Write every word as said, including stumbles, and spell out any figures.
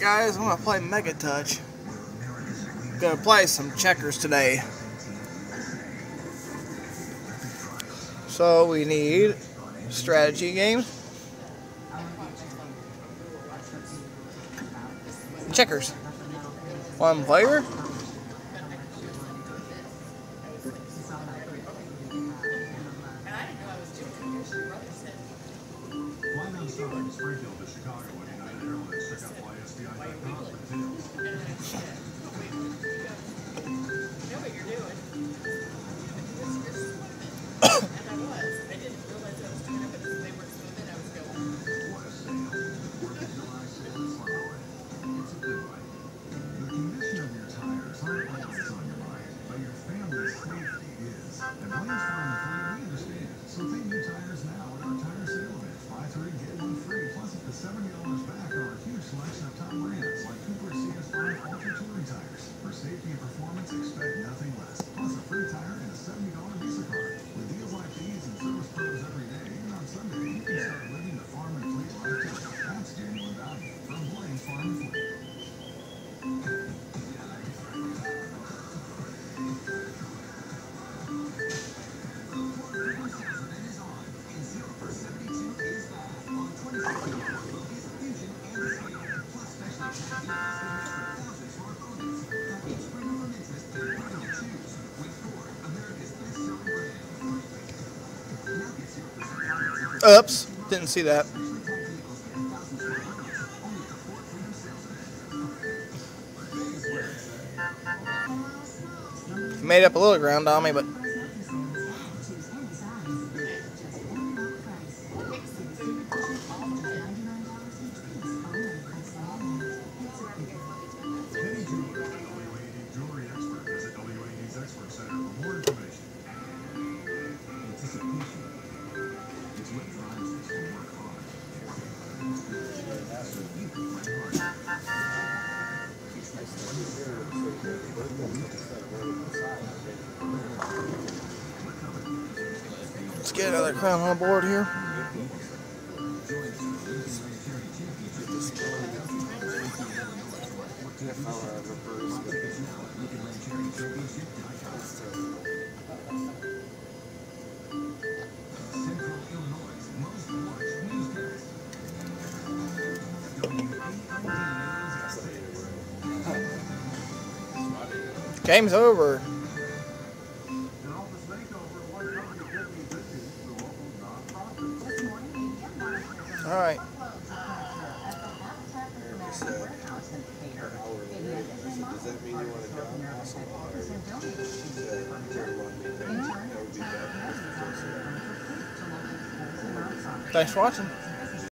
guys, I'm gonna play Mega Touch. Gonna play some checkers today. So we need strategy games, checkers, one player. Springfield to Chicago with United Airlines. Check out fly S D I dot com for details. know what you're doing. You're swimming. And I was. I didn't realize I was doing it, but as they were swimming, I was going. What a sale. Fourth of July sale is far away. It's a good one. The condition of your tires aren't always on your mind, but your family's safety is. And Williams Farm and Fleet, we understand. So take new tires now at our tire sale event. Buy three, get one free, plus up to seventy dollars back on our huge selection of top brands like Cooper C S five Ultra Touring tires. For safety and performance, expect nothing less. Plus a free tire and a seventy dollar Visa card. With deals like these and service pros every day, even on Sunday, you can start living the Farm and Fleet life too. That's genuine value from Blaine Farm and Fleet. Oops, didn't see that. Made up a little ground on me, but let's get another crown on board here. Game's over. All right. Does that mean you want to drop awesome Thanks for watching.